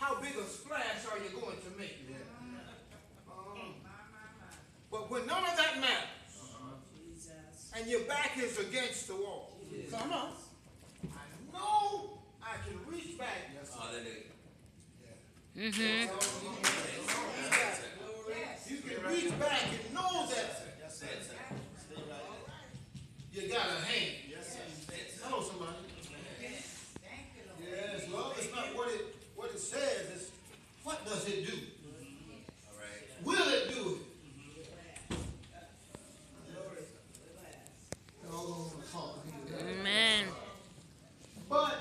how big a splash are you going to make? Yeah. But when none of that matters, and your back is against the wall, come on. I know I can reach back. Mm-hmm. You can reach back and know that you got a hand. Hello, somebody. Yes, love is not what it says. It's what does it do? Will it do it? Amen. But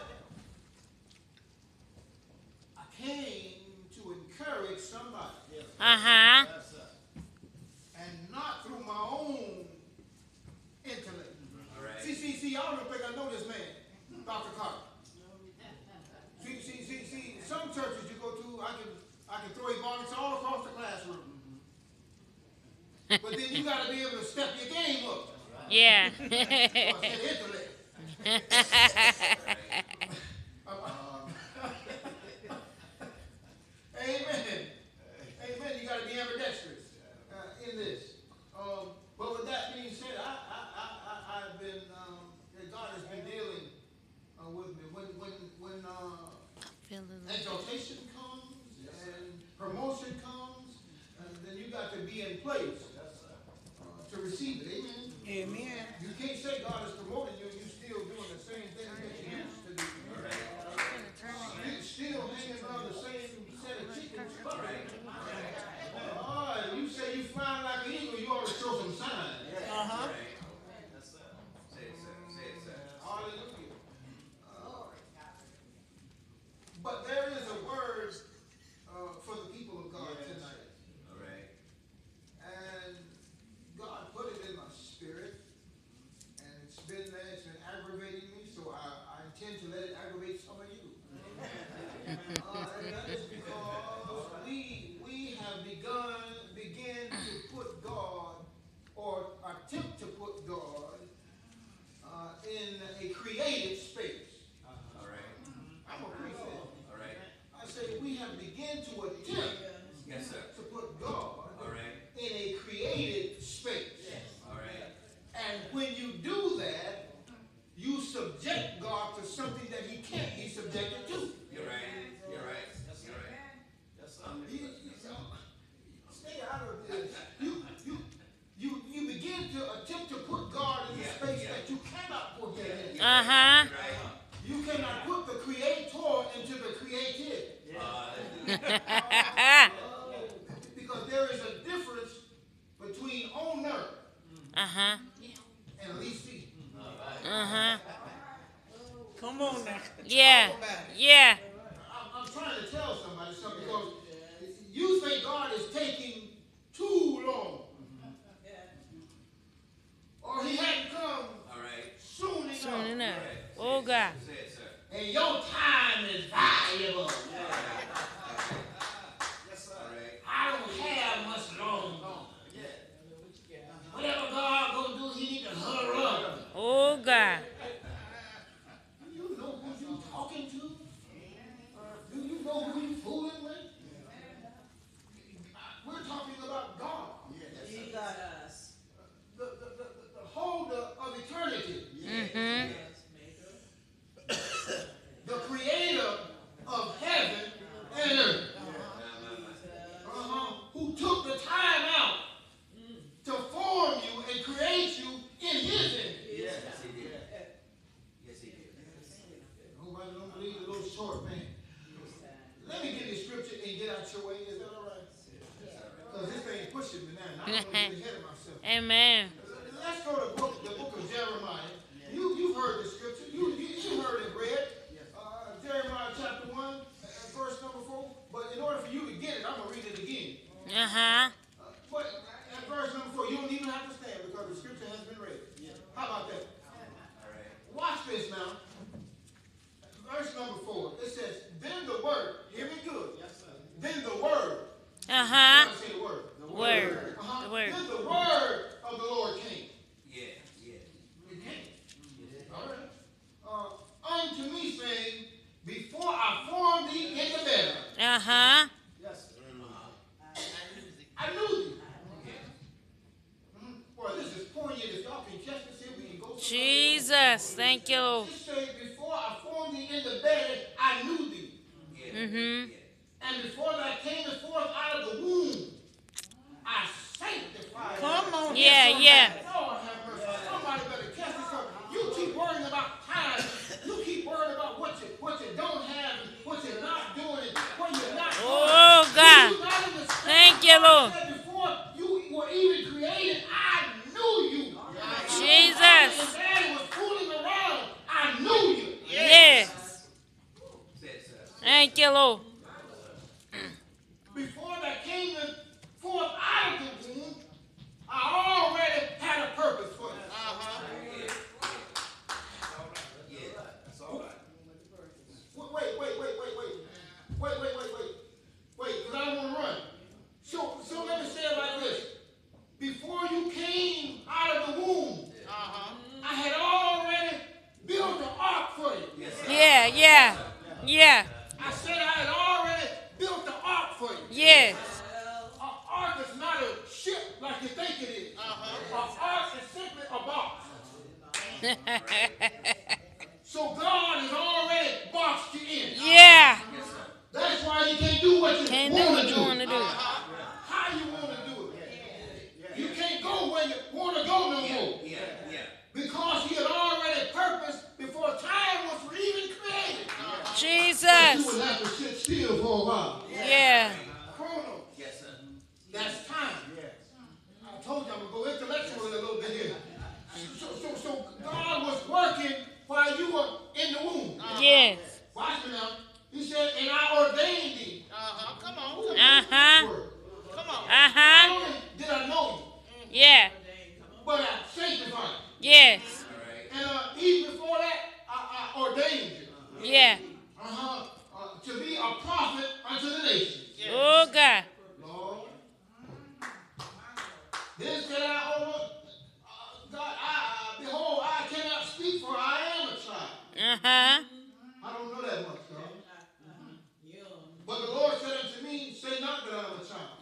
I came to encourage somebody. Uh-huh. And not through my own intellect. See, y'all don't think I know this man, Dr. Carter. See, some churches you go to, I can throw ebonics all across the classroom. But then you got to be able to step your game up. Yeah. So I said intellect. Amen. Amen. You got to be ambidextrous in this. But with that being said, I've been God has been dealing with me when exaltation comes and promotion comes, then you got to be in place to receive it. Amen. Amen. You can't say God is promoting you and you're still doing the same thing that you used to do. Still hanging around the same set of chickens. You say you flying like an eagle, you ought to show some signs. Uh-huh. Hallelujah. But there is a word for the people of God tonight. And God put it in my spirit. And it's been aggravating me, so I intend to let it aggravate some of you. And that is because we have began to put God, or attempt to put God, in a creative space. I'm a preacher. I say we have begun to attempt to put God in a creative space. And when you do that, you subject God to something that he can't be subjected to. You're right. Stay out of this. You begin to attempt to put God in a space that you cannot put him in. Uh-huh. You cannot put the creator into the created. Because there is a difference between owner Uh-huh. and leasee. Uh-huh. Come on now. Yeah. Yeah. I'm trying to tell somebody something because you think God is taking too long. Or he hadn't come soon enough. Soon enough. Oh, God. And your time is valuable. I don't have much long gone. Whatever God gonna do, he need to hurry up. Oh, God. Do you know who you talking to? Do you know who you fooling with? We're talking about God. He got us. The holder of eternity. Mm-hmm. The creator of heaven and earth. Who took the time out to form you and create you in his image. Yes, he did. Nobody don't believe the little short man. Let me give you scripture and get out your way. Is that all right? Because this thing pushing me now. I don't want to get ahead of myself. Amen. Let's go to the book of Jeremiah. You've heard the scripture. You heard it read. Jeremiah chapter 1, verse number 4. But in order for you to get it, I'm going to read it again. Uh-huh. But at verse number 4, you don't even have to stand because the scripture has been read. How about that? Watch this now. Verse number 4. It says, then the word, hear me good. Then the word. Uh-huh. Say the word. The word. The word. Then the word of the Lord came. Yeah. It came. All right. Unto me saying, before I formed thee in the belly. Uh-huh. Yes. I knew thee. Boy, this is poignant. If y'all can catch this here, we can go somewhere. Jesus. Thank you, Lord. It says, before I formed thee in the bed, I knew thee. Mm-hmm. And before thou camest forth out of the womb, I sanctified thee. Come on. Yeah, yeah. Lord have mercy. Somebody better catch this up. You keep worrying about time. You keep worrying about what you don't have and what you're not doing and what you're not doing. Oh, God. You not understand. Thank you, Lord. God said before you were even created, I knew you. Jesus. And Daddy was fooling around. I knew you. Yes. Thank you, Lord. Before that came forth out of the womb, I already had a purpose for you. Wait, because I don't want to run. So let me say it like this. Before you came out of the womb, I had already built an ark for you. Yeah, yeah. Yeah. I said I had already built the ark for you. Yes. An ark is not a ship like you think it is. An ark is simply a box. So God has already boxed you in. Yeah. That's why you can't do what you Can't do want what to you do. want to do. How you want to do it. You can't go where you want to go no more. Because he had already purposed before time was even created. But you would Jesus. have to sit still for a while. Yeah. Chronos. That's time. I told you I'm going to go intellectual a little bit here. So God was working while you were in the womb. Yes. Watch me now. He said, and I ordained thee. Come on. Uh-huh. Come on. Not Uh-huh. only did I know you, Yeah. but I sanctified you. Yes. And even before that, I ordained you. Yeah. To be a prophet unto the nations. Oh, God. Lord. Then said God, behold, I cannot speak, for I am a child. Uh-huh. I don't know that much, God. But the Lord said unto me, say not that I am a child.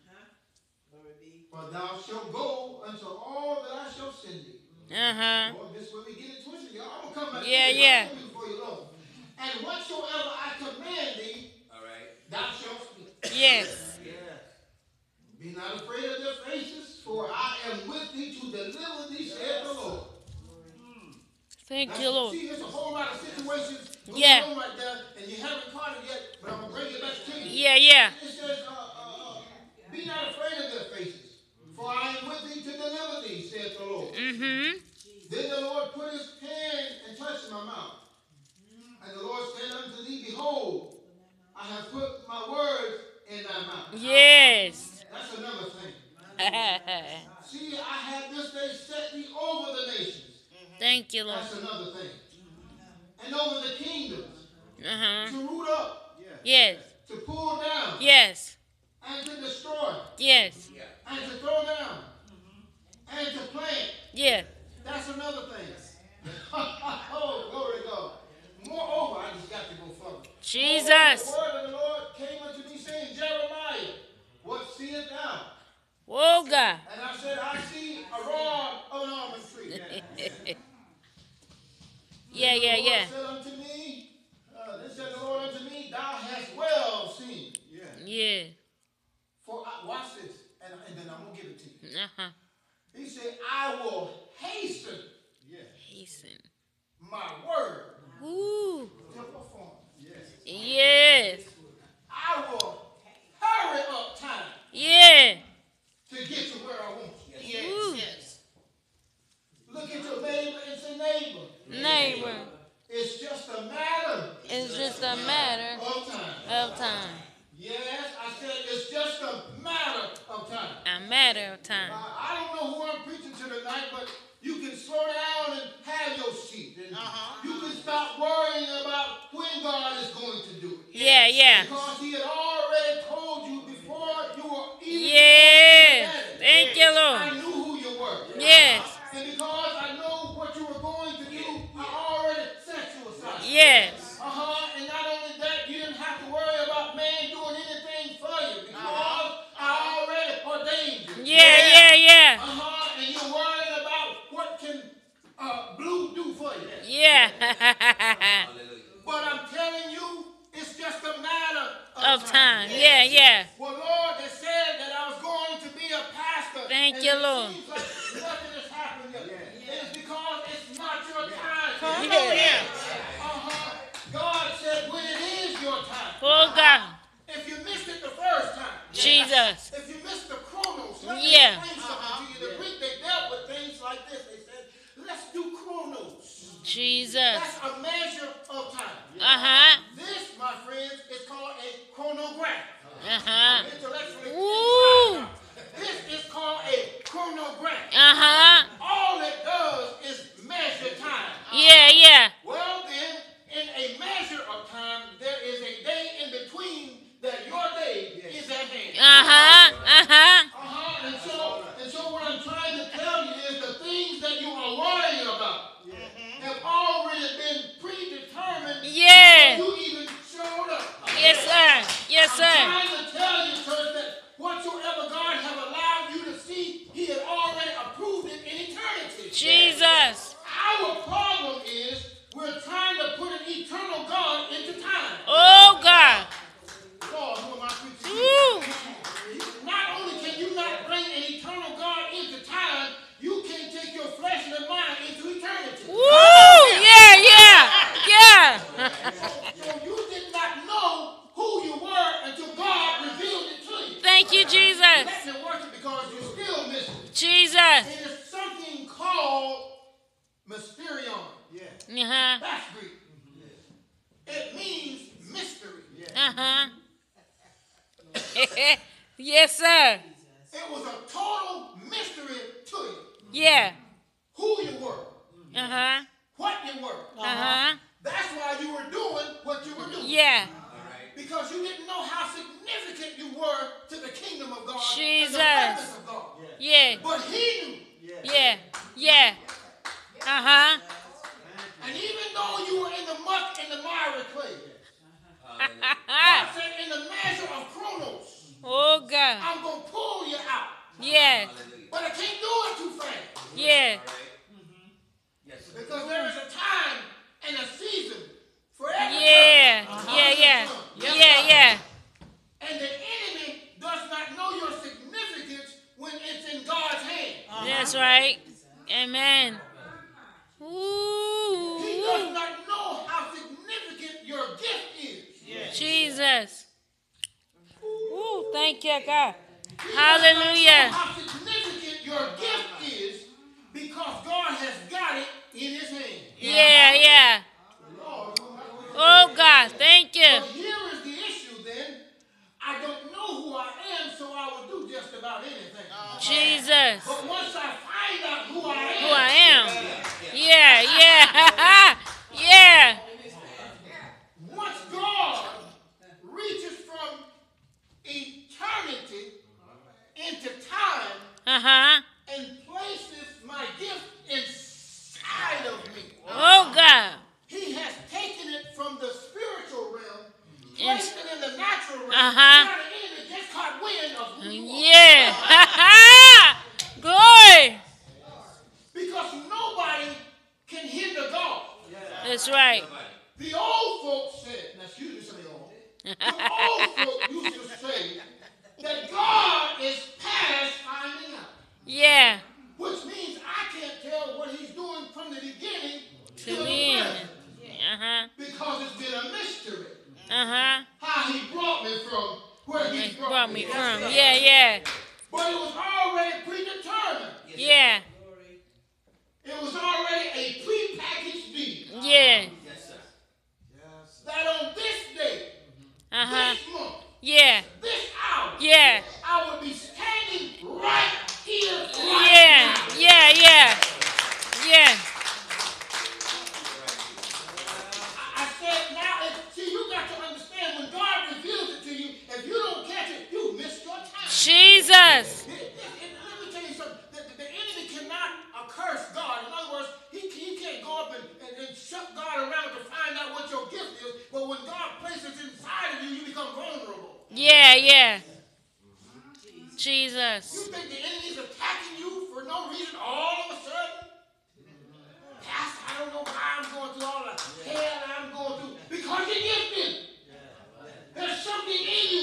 For thou shalt go unto all that I shall send thee. Uh-huh. Lord, this is where we get it twisted, y'all. I'm going to come back Yeah, to you. yeah. I'm gonna be before you long. And whatsoever I command thee, thou shalt speak. Yes. Be not afraid of their faces, for I am with thee to deliver thee, saith the Lord. Thank you, Lord. See, there's a whole lot of situations going Yeah. on right there, and you haven't caught it yet, but I'm going to bring it back to you. Yeah, yeah. It says, be not afraid of their faces, for I am with thee to deliver thee, saith the Lord. Mm-hmm. Then the Lord put his hand and touched my mouth. And the Lord said unto thee, behold, I have put my words in thy mouth. Yes. That's another thing. See, I have this day set thee over the nations. Thank you, Lord. That's another thing. And over the kingdoms. Uh-huh. To root up. Yes. To pull down. Yes. And to destroy. Yes. And to throw down. And to plant. Yes. That's another thing. Oh, glory to God. Moreover, I just got to go further. Jesus. The word of the Lord came unto me saying, Jeremiah, what seest thou? Oh, God. And I said, I see a rod of an almond tree. Yeah, yeah, yeah. Then said the Lord unto me, thou hast well seen. Yeah. For watch this, and then I'm going to give it to you. Uh-huh. He said, I will hasten Hasten. my word Ooh. to perform. Yes. I will hurry up time Yeah. to get to where I want you. Ooh. Look at your neighbor and say, neighbor. Neighbor. It's just a matter It's just a matter of time. of time. Yes, I said it's just a matter of time. A matter of time. I don't know who I'm preaching to tonight, but you can slow down and have your seat. And you can stop worrying about when God is going to do it. Yeah, yeah. Because he had already told you before you were even Yes. born. Thank you, I Lord. knew who you were. Yes. And because I know what you were going to do, I already set you aside. Yes. And not only that, you didn't have to worry about man of time. Yeah, yeah. Well, Lord, they said that I was going to be a pastor. Thank and you, it Lord. seems like nothing has happened yet. It's because it's not your time. Come on here. God said when it is your time. Oh, God. If you missed it the first time. Jesus. If you missed the chronos, let me Yeah. explain something to you. The Greek, they dealt with things like this. They said, let's do chronos. Jesus. That's a measure of time. Uh-huh. This, my friends, is called a chronograph. Uh-huh. Intellectually. Ooh. This is called a chronograph. Uh-huh. All it does is measure time. Yeah, yeah. Well, then, in a measure of time, there is a day in between that your day is at hand. Uh-huh. Uh-huh. And so what I'm trying to tell you is the things that you are worrying about have already been predetermined Yeah. before you even showed up. Yes, sir. Yes, I'm sir. trying to tell you, church, that whatsoever God have allowed you to see, He had already approved it in eternity. Jesus. Our problem is we're trying to put an eternal God into time. Oh, God. Lord, who am I preaching to? Ooh. Not only can you not bring an eternal God into time, you can't take your flesh and mind into eternity. Woo. Yeah, yeah. Yeah. So you did not know who you were until God revealed it to you. Thank you, Jesus. Let me work it because you still miss it. Jesus. It is something called mysterion. Uh-huh. That's Greek. It means mystery. Uh-huh. Yes, sir. It was a total mystery to you. Yeah. Who you were, Uh-huh. what you were. Uh-huh. That's why you were doing what you were doing. Yeah. Because you didn't know how significant you were to the kingdom of God Jesus. and the purpose of God. Yeah. But He knew. Yeah. Yeah. Uh-huh. And even though you were in the muck and the miry clay, God said in the measure of chronos, Oh, God. I'm going to pull you out. Yeah. But I can't do it too fast. Yeah. Because there is a time and a season for every Yeah. purpose. Yeah, yeah. Yeah, yeah. And the enemy does not know your significance when it's in God's hand. That's right. Amen. He Ooh. does not know how significant your gift is. Jesus. Ooh, thank you, God. He does Hallelujah. not know how significant your gift is because God has got it in His hand. Yeah, yeah. Lord, Oh, God. Thank you. but here is the issue then. I don't know who I am, so I will do just about anything. Jesus. But once I find out who I am, Who I am. Yeah, yeah. Yeah. once God reaches from eternity into time Uh-huh. and places my gift inside of me, Oh, God. He has taken it from the spiritual realm, Ins- placed it in the natural realm. Uh-huh. Now the enemy just caught wind of who you are. Yeah. Glory. Because nobody can hinder God. That's right. The old folks said, now excuse me, some of y'all, the old folks used to say that God is past finding out. Yeah. Which means I can't tell what He's doing from the beginning To to the the end. present. Uh-huh. Because it's been a mystery Uh-huh. how He brought me from where He He brought me from. Yeah, yeah. But it was already predetermined. Yeah. It was already a prepackaged deal. Yeah. That on this day, Uh-huh. this month, Yeah. this hour, Yeah. I would be standing right here, right Yeah. now. Yeah, yeah. Yeah. I said now, see, you got to understand when God reveals it to you, if you don't catch it, you missed your time. Jesus. Let me tell you something. The enemy cannot curse God. In other words, he can't go up and shut God around to find out what your gift is. But when God places inside of you, you become vulnerable. Yeah, yeah. You Jesus. think the enemy's attacking you for no reason all of a sudden? Pastor, I don't know why I'm going through all the hell I'm going through. Because you're gifted. There's something in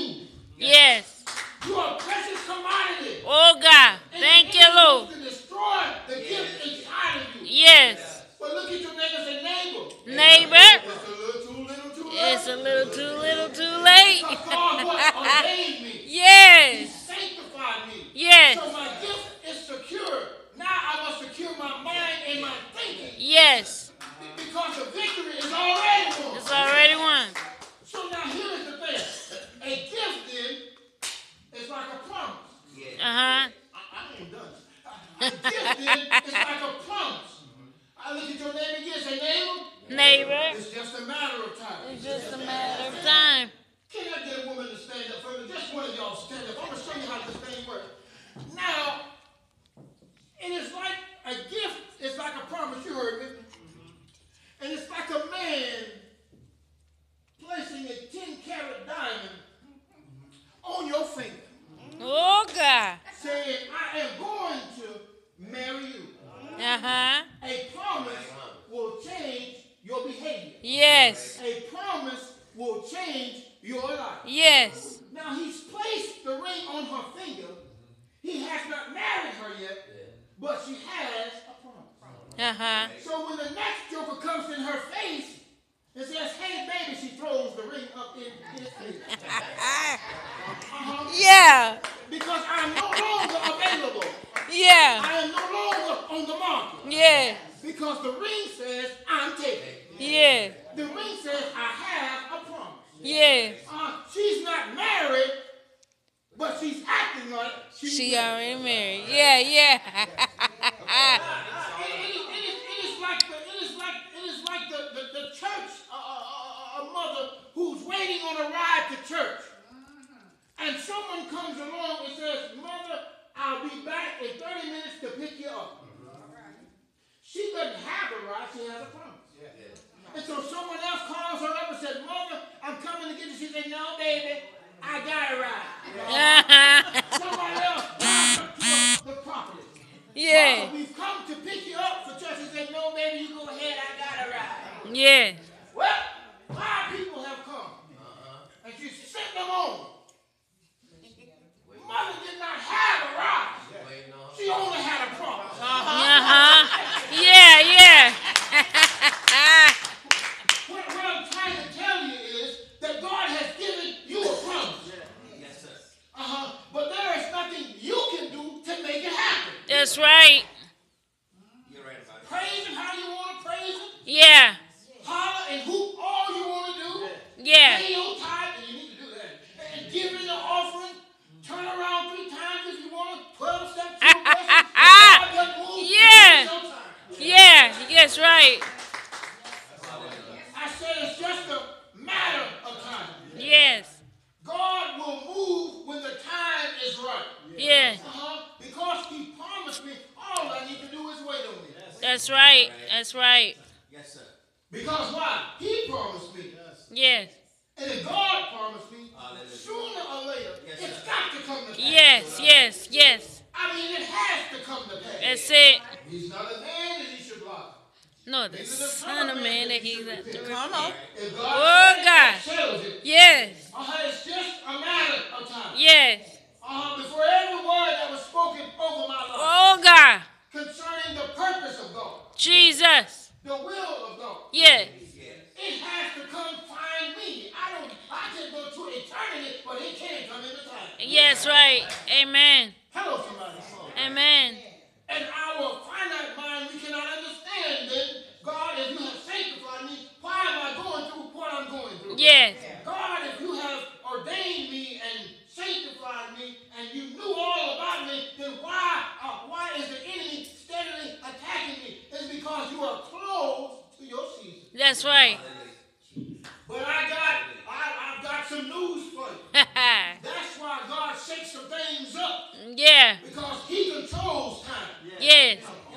Yes. Now he's placed the ring on her finger. He has not married her yet, but she has a promise. Uh-huh. So when the next joker comes in her face and says, "Hey, baby," she throws the ring up in his face. Yeah. Because I'm no longer available. Yeah. I am no longer on the market. Yeah. Because the ring says I'm taken. Yeah. The ring says I have a promise. Yeah. She's not married, but she's acting like She already married. Yeah, yeah. It is like the church mother who's waiting on a ride to church. And someone comes along and says, "Mother, I'll be back in 30 minutes to pick you up." She doesn't have a ride, she has a promise. And so someone else calls her up and says, "Mother, I'm coming to get you." She said, "No, baby, I got a ride." Somebody else calls up to the prophet. Yeah. "Mother, we've come to pick you up for church." She said, "No, baby, you go ahead, I got a ride." Yeah. Well, 5 people have come. And she sent them on. Mother did not have a ride. She only had a promise. Uh-huh. Yeah, yeah. What I'm trying to tell you is that God has given you a promise. But there is nothing you can do to make it happen. That's right. Praise Him how you want to praise Him. Yeah. Holler and hoop all you want to do. Yeah. Pay your tithe, and you need to do that. And give in the offering. Turn around 3 times if you want to. 12 steps to your blessing. God doesn't move. Yeah. It's your time. Yeah. Yes, right. I said it's just a matter of time. Yes. God will move when the time is right. Yeah. Because He promised me, all I need to do is wait on Him. That's right. That's right. Yes, sir. Because why? He promised me. Yes. And if God promised me, sooner or later, it's got to come to pass. Yes, yes, yes. I mean, it has to come to pass. That's it. He's not a man that He should lie. No, the Son of Man that He's at the Come on. If Oh, said it, God. settles it. Yes. It's just a matter of time. Yes. Before every word that was spoken over my life Oh, God. concerning the purpose of God, Jesus. the will of God, Yes. it has to come find me. I can go to eternity, but it can't come into time. Yes, right. Amen. Hello, somebody. Amen. And our finite mind, we cannot understand then, God, if you have sanctified me, why am I going through what I'm going through? Yes. God, if you have ordained me and sanctified me, and you knew all about me, then why is the enemy steadily attacking me? It's because you are close to your season. That's right. But I've got some news for you. That's why God shakes some things up. Yeah. Because He controls time. Yes.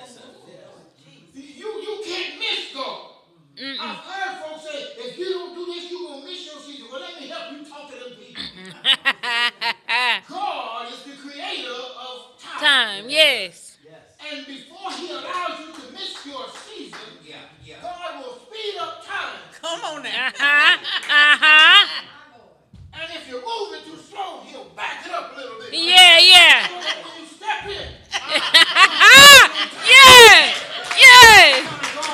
You can't miss God. Mm-mm. I've heard folks say, if you don't do this, you're going to miss your season. Well, let me help you talk to them people. God is the creator of time. Time. Yes. And before He allows you to miss your season, God will speed up time. Come on now. Uh-huh. Uh-huh. And if you're moving too slow, He'll back it up a little bit. Yeah, yeah. So that when you step in, Yeah. Yeah.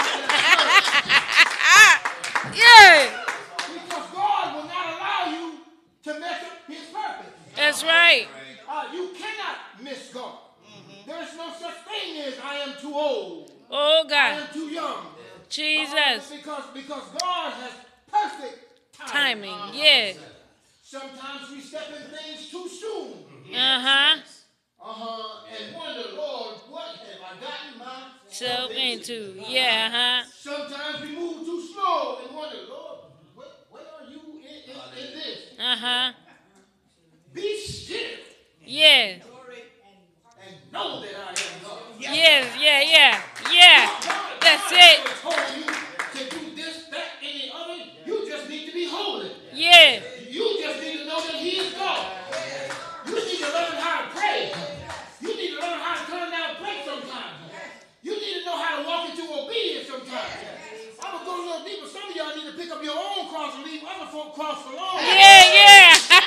Yeah. because God will not allow you to mess up His purpose. That's right. You cannot miss God. There's no such thing as I am too old. Oh, I God. am too young. Jesus. Because God has perfect Timing. Yes. Sometimes we step in things too soon. Uh-huh. And wonder, Lord, what have I gotten myself Self into. Yeah, uh-huh. Sometimes we move too slow and wonder, Lord, where are you in this? Uh-huh. Be still Yeah. and know that I am God. Yes, yeah, yeah. Yeah. That's God it. never told you to do this, that, and the other. You just need to be holy. Yeah. You just need to know that He is God. You need to learn how to pray. You need to learn how to turn down plates sometimes. You need to know how to walk into obedience sometimes. I'm going to go a little deeper. Some of y'all need to pick up your own cross and leave other folk cross alone. Yeah, yeah.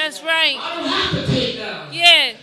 That's right. I don't have to take down. Yes.